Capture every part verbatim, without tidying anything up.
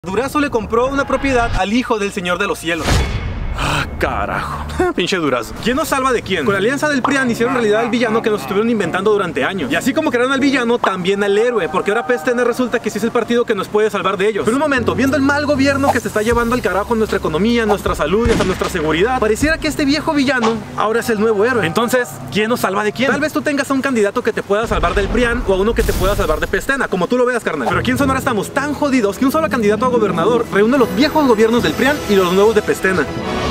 Durazo le compró una propiedad al hijo del Señor de los Cielos. Ah, carajo. Pinche Durazo. ¿Quién nos salva de quién? Con la alianza del P R I A N hicieron realidad al villano que nos estuvieron inventando durante años. Y así como crearon al villano, también al héroe. Porque ahora P S T N resulta que sí es el partido que nos puede salvar de ellos. Pero un momento, viendo el mal gobierno que se está llevando al carajo nuestra economía, nuestra salud y hasta nuestra seguridad, pareciera que este viejo villano ahora es el nuevo héroe. Entonces, ¿quién nos salva de quién? Tal vez tú tengas a un candidato que te pueda salvar del P R I A N o a uno que te pueda salvar de P S T N, como tú lo veas, carnal. Pero aquí en Sonora estamos tan jodidos que un solo candidato a gobernador reúne los viejos gobiernos del P R I A N y los nuevos de P S T N.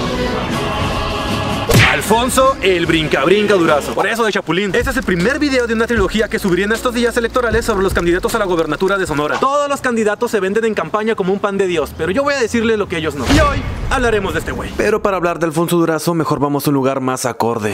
Alfonso el Brinca Brinca Durazo. Por eso de Chapulín. Este es el primer video de una trilogía que subiré en estos días electorales sobre los candidatos a la gobernatura de Sonora. Todos los candidatos se venden en campaña como un pan de Dios, pero yo voy a decirle lo que ellos no. Y hoy hablaremos de este güey. Pero para hablar de Alfonso Durazo, mejor vamos a un lugar más acorde.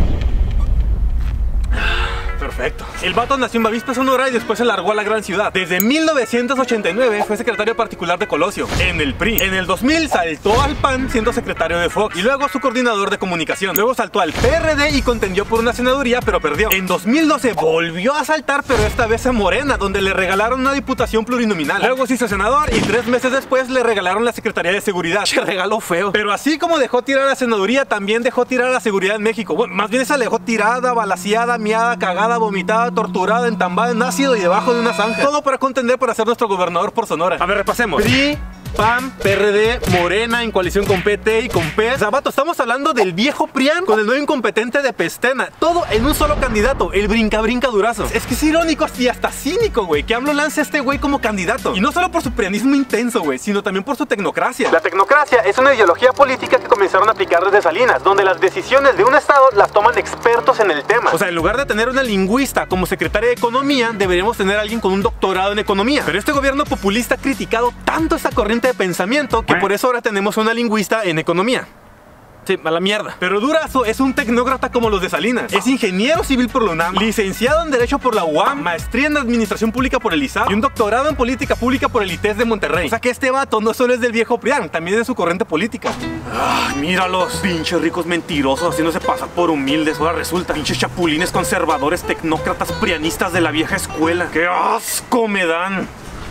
Perfecto. El vato nació en Bavispe, Sonora y después se largó a la gran ciudad. Desde mil novecientos ochenta y nueve fue secretario particular de Colosio, en el P R I. En el dos mil saltó al P A N siendo secretario de Fox y luego su coordinador de comunicación. Luego saltó al P R D y contendió por una senaduría, pero perdió. En dos mil doce volvió a saltar, pero esta vez a Morena, donde le regalaron una diputación plurinominal. Luego se hizo senador y tres meses después le regalaron la Secretaría de Seguridad. Che regalo feo. Pero así como dejó tirar a la senaduría, también dejó tirar a la seguridad en México. Bueno, más bien esa la dejó tirada, balaseada, miada, cagada, vomitada, torturada, entambada en ácido y debajo de una zanja. Todo para contender para ser nuestro gobernador por Sonora. A ver, repasemos. P R I, P A N, P R D, Morena en coalición con P T y con P E S. O sea, vato, estamos hablando del viejo P R I A N con el nuevo incompetente de P S T N. Todo en un solo candidato, el Brinca Brinca Durazo. Es que es irónico y hasta cínico, güey, que AMLO lance a este güey como candidato. Y no solo por su prianismo intenso, güey, sino también por su tecnocracia. La tecnocracia es una ideología política que comenzaron a aplicar desde Salinas, donde las decisiones de un estado las toman expertos en el tema. O sea, en lugar de tener una lingüista como secretaria de Economía, deberíamos tener a alguien con un doctorado en Economía. Pero este gobierno populista ha criticado tanto esta corriente de pensamiento que por eso ahora tenemos una lingüista en economía. Sí, a la mierda. Pero Durazo es un tecnócrata como los de Salinas. Es ingeniero civil por la UNAM, licenciado en Derecho por la U A M, maestría en Administración Pública por el I S A P y un doctorado en Política Pública por el I T E S de Monterrey. O sea que este vato no solo es del viejo P R I A N, también es de su corriente política. Ay, míralos, pinches ricos mentirosos haciéndose pasar por humildes. Ahora resulta pinches chapulines conservadores, tecnócratas prianistas de la vieja escuela. ¡Qué asco me dan!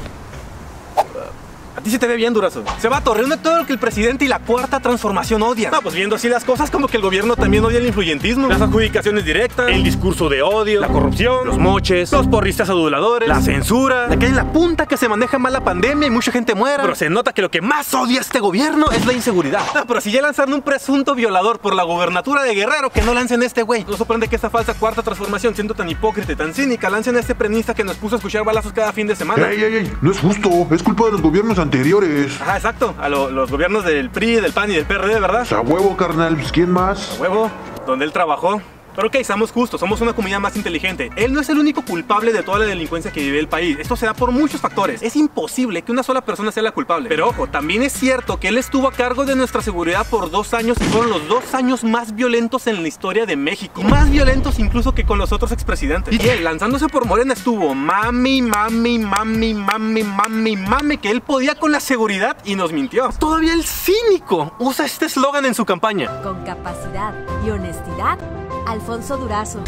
A ti se te ve bien, Durazo. Se va a reúne todo lo que el presidente y la cuarta transformación odian. No, pues viendo así las cosas, como que el gobierno también odia el influyentismo, las adjudicaciones directas, el discurso de odio, la corrupción, los moches, los porristas aduladores, la censura, de que en la punta que se maneja mal la pandemia y mucha gente muera. Pero se nota que lo que más odia este gobierno es la inseguridad. No, pero si ya lanzaron un presunto violador por la gobernatura de Guerrero, que no lancen a este güey. No sorprende que esta falsa cuarta transformación, siendo tan hipócrita y tan cínica, lancen a este prenista que nos puso a escuchar balazos cada fin de semana. Ey, ey, ey, no es justo, es culpa de los gobiernos anteriores. Ajá, exacto, a lo, los gobiernos del P R I, del P A N y del P R D, ¿verdad? A huevo, carnal, pues ¿quién más? A huevo, donde él trabajó. Pero ok, seamos justos, somos una comunidad más inteligente. Él no es el único culpable de toda la delincuencia que vive el país. Esto se da por muchos factores. Es imposible que una sola persona sea la culpable. Pero ojo, también es cierto que él estuvo a cargo de nuestra seguridad por dos años y fueron los dos años más violentos en la historia de México. Más violentos incluso que con los otros expresidentes. Y él, lanzándose por Morena, estuvo mami, mami, mami, mami, mami, mami, que él podía con la seguridad y nos mintió. Todavía el cínico usa este eslogan en su campaña. Con capacidad y honestidad, Alfonso Durazo.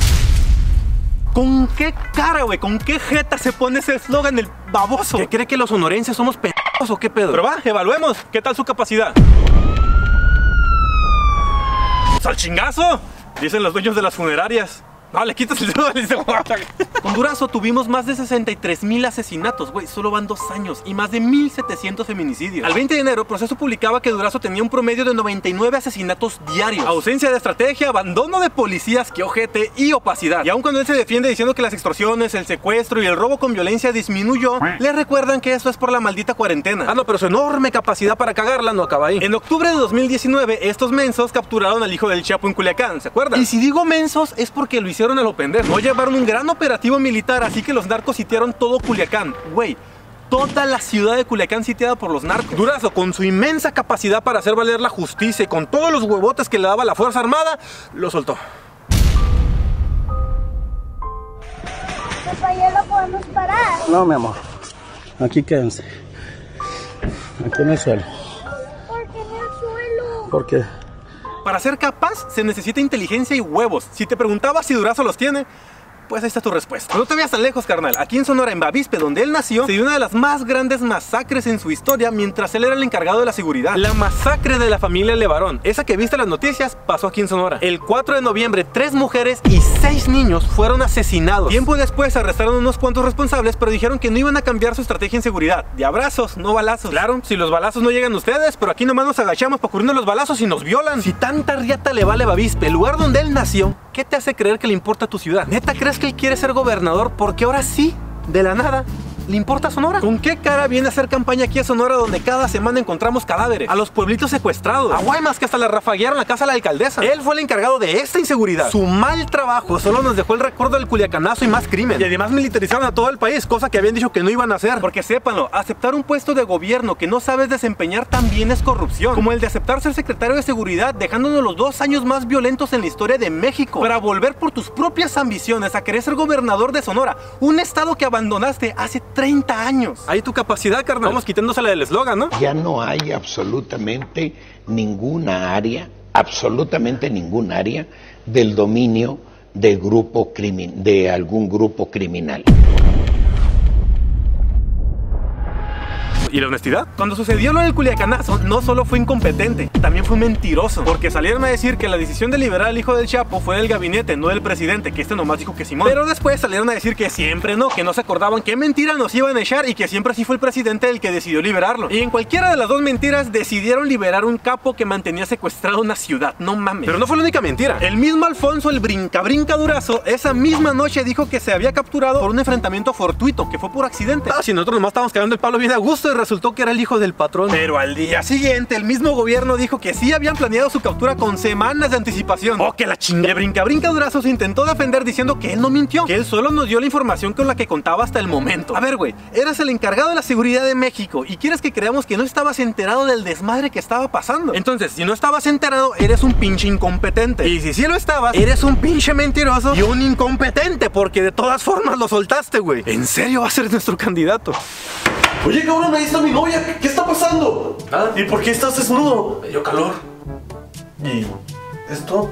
¿Con qué cara, güey? ¿Con qué jeta se pone ese eslogan el baboso? ¿Qué cree que los sonorenses somos pendejos o qué pedo? Pero va, evaluemos. ¿Qué tal su capacidad? ¡Al chingazo! Dicen los dueños de las funerarias. No, le quitas el dedo y dice... Con Durazo tuvimos más de sesenta y tres mil asesinatos, güey, solo van dos años, y más de mil setecientos feminicidios. Al veinte de enero, Proceso publicaba que Durazo tenía un promedio de noventa y nueve asesinatos diarios. Ausencia de estrategia, abandono de policías, que ojete, y opacidad. Y aun cuando él se defiende diciendo que las extorsiones, el secuestro y el robo con violencia disminuyó, le recuerdan que eso es por la maldita cuarentena. Ah, no, pero su enorme capacidad para cagarla no acaba ahí. En octubre de dos mil diecinueve, estos mensos capturaron al hijo del Chapo en Culiacán, ¿se acuerdan? Y si digo mensos, es porque lo hicieron a lo pendejo. No llevaron un gran operativo militar, así que los narcos sitiaron todo Culiacán. Güey, toda la ciudad de Culiacán sitiada por los narcos. Durazo, con su inmensa capacidad para hacer valer la justicia y con todos los huevotes que le daba la Fuerza Armada, lo soltó. Papá, ¿ya lo podemos parar? No, mi amor. Aquí quédense. Aquí en el suelo. ¿Por qué en el suelo? Porque... Para ser capaz se necesita inteligencia y huevos. Si te preguntaba si Durazo los tiene, pues ahí está tu respuesta. No te vayas tan lejos, carnal. Aquí en Sonora, en Bavispe, donde él nació, se dio una de las más grandes masacres en su historia mientras él era el encargado de la seguridad. La masacre de la familia Levarón, esa que viste en las noticias, pasó aquí en Sonora. El cuatro de noviembre, tres mujeres y seis niños fueron asesinados. Tiempo después arrestaron unos cuantos responsables, pero dijeron que no iban a cambiar su estrategia en seguridad. De abrazos, no balazos. Claro, si los balazos no llegan a ustedes, pero aquí nomás nos agachamos para cubrirnos los balazos y nos violan. Si tanta riata le vale Bavispe, el lugar donde él nació, ¿qué te hace creer que le importa tu ciudad? ¿Neta crees que él quiere ser gobernador porque ahora sí, de la nada, le importa Sonora? ¿Con qué cara viene a hacer campaña aquí a Sonora, donde cada semana encontramos cadáveres? A los pueblitos secuestrados, a Guaymas que hasta le rafaguearon la casa a la alcaldesa. Él fue el encargado de esta inseguridad. Su mal trabajo solo nos dejó el recuerdo del culiacanazo y más crimen. Y además militarizaron a todo el país, cosa que habían dicho que no iban a hacer. Porque sépanlo, aceptar un puesto de gobierno que no sabes desempeñar también es corrupción. Como el de aceptar ser secretario de seguridad, dejándonos los dos años más violentos en la historia de México, para volver por tus propias ambiciones a querer ser gobernador de Sonora, un estado que abandonaste hace treinta años. Ahí tu capacidad, carnal. Vamos quitándosela del eslogan, ¿no? Ya no hay absolutamente ninguna área, absolutamente ningún área del dominio de grupo crimin- de algún grupo criminal. ¿Y la honestidad? Cuando sucedió lo del culiacanazo, no solo fue incompetente, también fue mentiroso. Porque salieron a decir que la decisión de liberar al hijo del Chapo fue del gabinete, no del presidente, que este nomás dijo que Simón. Pero después salieron a decir que siempre no, que no se acordaban qué mentira nos iban a echar y que siempre sí fue el presidente el que decidió liberarlo. Y en cualquiera de las dos mentiras decidieron liberar un capo que mantenía secuestrado una ciudad. No mames. Pero no fue la única mentira. El mismo Alfonso, el brinca brinca Durazo, esa misma noche dijo que se había capturado por un enfrentamiento fortuito, que fue por accidente. Ah, si nosotros nomás estábamos cagando el palo bien a gusto y resultó que era el hijo del patrón. Pero al día siguiente, el mismo gobierno dijo que sí habían planeado su captura con semanas de anticipación. ¡Oh, que la chingada! El brinca brinca Durazo se intentó defender diciendo que él no mintió, que él solo nos dio la información con la que contaba hasta el momento. A ver, güey, eras el encargado de la seguridad de México y quieres que creamos que no estabas enterado del desmadre que estaba pasando. Entonces, si no estabas enterado, eres un pinche incompetente. Y si sí lo estabas, eres un pinche mentiroso y un incompetente, porque de todas formas lo soltaste, güey. ¿En serio va a ser nuestro candidato? Oye, cabrón, ahí está mi novia. ¿Qué, qué está pasando? ¿Ah? ¿Y por qué estás desnudo? Me dio calor. ¿Y esto?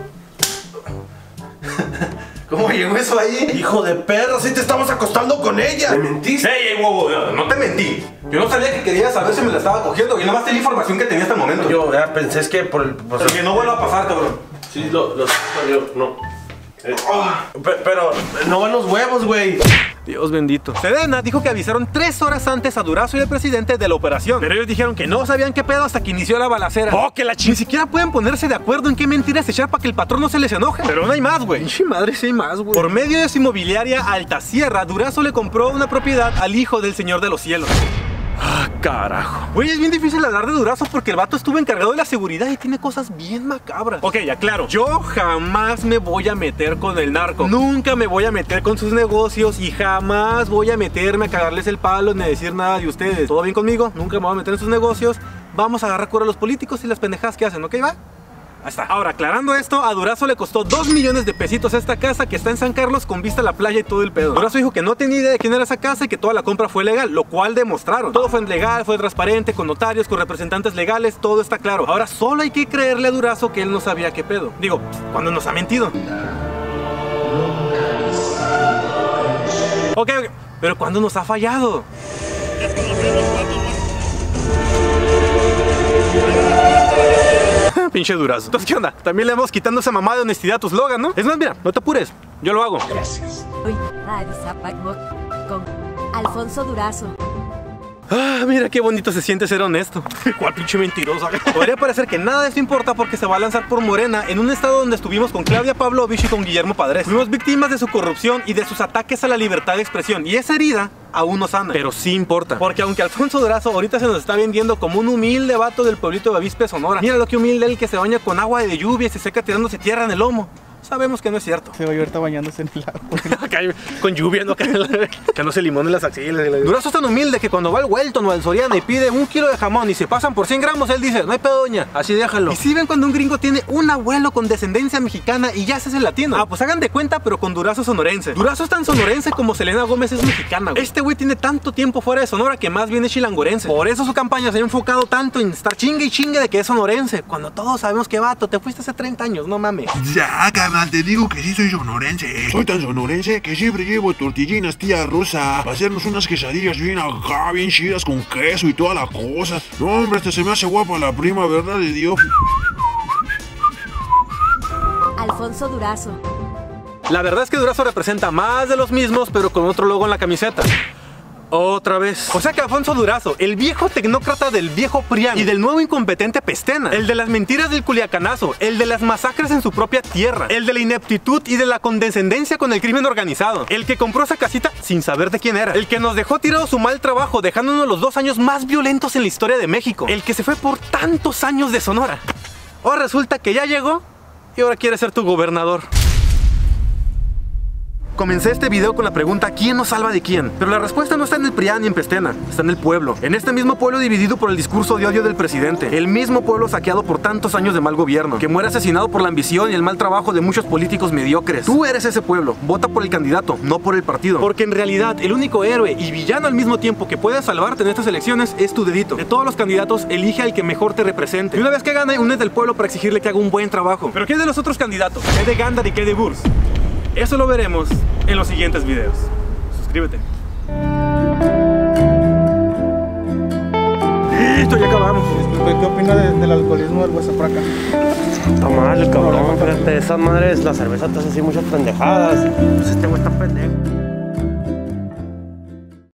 ¿Cómo llegó eso ahí? Hijo de perra, si te estabas acostando con ella. ¿Me mentiste? ¡Ey, ey, wow, wow! No te mentí. Yo no sabía que querías saber si me la estaba cogiendo. Yo nada más tenía la información que tenía hasta el momento. Yo ya pensé es que por el... Por Pero que no vuelva a pasar, cabrón. Sí, lo... lo yo, no. Eh, oh, pe- pero no van los huevos, güey. Dios bendito. Sedena dijo que avisaron tres horas antes a Durazo y al presidente de la operación, pero ellos dijeron que no sabían qué pedo hasta que inició la balacera. ¡Oh, que la chingada! Ni siquiera pueden ponerse de acuerdo en qué mentiras echar para que el patrón no se les enoje. Pero no hay más, güey. Pinche madre, sí hay más, güey. Por medio de su inmobiliaria Altasierra, Durazo le compró una propiedad al hijo del Señor de los Cielos. Ah, carajo. Güey, es bien difícil hablar de Durazo porque el vato estuvo encargado de la seguridad y tiene cosas bien macabras. Ok, ya claro, yo jamás me voy a meter con el narco. Nunca me voy a meter con sus negocios y jamás voy a meterme a cagarles el palo ni a decir nada de ustedes. ¿Todo bien conmigo? Nunca me voy a meter en sus negocios. Vamos a agarrar cura a los políticos y las pendejadas que hacen, ¿ok, va? Ahí está. Ahora, aclarando esto, a Durazo le costó dos millones de pesitos esta casa que está en San Carlos con vista a la playa y todo el pedo. Durazo dijo que no tenía idea de quién era esa casa y que toda la compra fue legal, lo cual demostraron. Todo fue legal, fue transparente, con notarios, con representantes legales, todo está claro. Ahora solo hay que creerle a Durazo que él no sabía qué pedo. Digo, cuando nos ha mentido. Ok, ok, pero ¿cuándo nos ha fallado? Pinche Durazo. Entonces, ¿qué onda? También le vamos quitando esa mamada de honestidad a tu slogan, ¿no? Es más, mira, no te apures. Yo lo hago. Gracias. Hoy, Radio Zapac con Alfonso Durazo. Ah, mira qué bonito se siente ser honesto. Cuál pinche mentiroso. Podría parecer que nada de esto importa porque se va a lanzar por Morena en un estado donde estuvimos con Claudia Pavlovich y con Guillermo Padres. Fuimos víctimas de su corrupción y de sus ataques a la libertad de expresión. Y esa herida aún no sana. Pero sí importa. Porque aunque Alfonso Durazo ahorita se nos está vendiendo como un humilde vato del pueblito de Bavispe, Sonora. Mira lo que humilde él que se baña con agua de lluvia y se seca tirándose tierra en el lomo. Sabemos que no es cierto. Se va a ir ahorita bañándose en el agua. Con lluvia, ¿no? Que no se limón en las axilas. Durazo es tan humilde que cuando va al Welton o al Soriana y pide un kilo de jamón y se pasan por cien gramos, él dice, no hay pedo, doña, así déjalo. Y si ven cuando un gringo tiene un abuelo con descendencia mexicana y ya se hace latino. Ah, pues hagan de cuenta, pero con Durazo sonorense. Durazo es tan sonorense como Selena Gómez es mexicana, güey. Este güey tiene tanto tiempo fuera de Sonora que más bien es chilangorense. Por eso su campaña se ha enfocado tanto en estar chingue y chingue de que es sonorense. Cuando todos sabemos que vato, te fuiste hace treinta años, no mames. Ya, carnal. carnal, te digo que sí soy sonorense. Soy tan sonorense que siempre llevo tortillinas tía Rosa para hacernos unas quesadillas bien acá, bien chidas con queso y toda la cosa. No, hombre, hasta se me hace guapa la prima, ¿verdad de Dios? Alfonso Durazo. La verdad es que Durazo representa más de los mismos, pero con otro logo en la camiseta. Otra vez. O sea que Alfonso Durazo, el viejo tecnócrata del viejo Prián y del nuevo incompetente Pestena, el de las mentiras del Culiacanazo, el de las masacres en su propia tierra, el de la ineptitud y de la condescendencia con el crimen organizado, el que compró esa casita sin saber de quién era, el que nos dejó tirado su mal trabajo dejándonos los dos años más violentos en la historia de México, el que se fue por tantos años de Sonora. Ahora resulta que ya llegó y ahora quiere ser tu gobernador. Comencé este video con la pregunta ¿quién nos salva de quién? Pero la respuesta no está en el Prián ni en Pestena, está en el pueblo. En este mismo pueblo dividido por el discurso de odio del presidente. El mismo pueblo saqueado por tantos años de mal gobierno, que muere asesinado por la ambición y el mal trabajo de muchos políticos mediocres. Tú eres ese pueblo, vota por el candidato, no por el partido. Porque en realidad el único héroe y villano al mismo tiempo que puede salvarte en estas elecciones es tu dedito. De todos los candidatos, elige al que mejor te represente. Y una vez que gane, únete al pueblo para exigirle que haga un buen trabajo. Pero ¿qué de los otros candidatos? ¿Qué de Gándara y qué de Burs? Eso lo veremos en los siguientes videos. Suscríbete. Listo, ya acabamos. Disculpe, ¿qué opina de, del alcoholismo del hueso acá? Está mal, cabrón. Fíjate, esas madres, la cerveza te hace así muchas pendejadas. Pues este güey está pendejo.